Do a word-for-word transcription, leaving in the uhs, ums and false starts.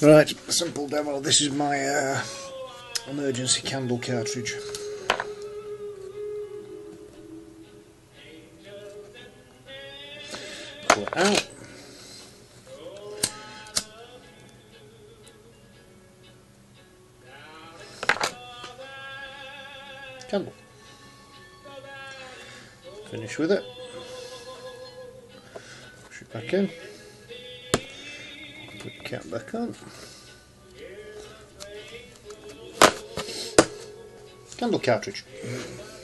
Right, simple demo. This is my uh, emergency candle cartridge. Pull it out. Candle. Finish with it. Push it back in. Put the cap back on. Candle cartridge.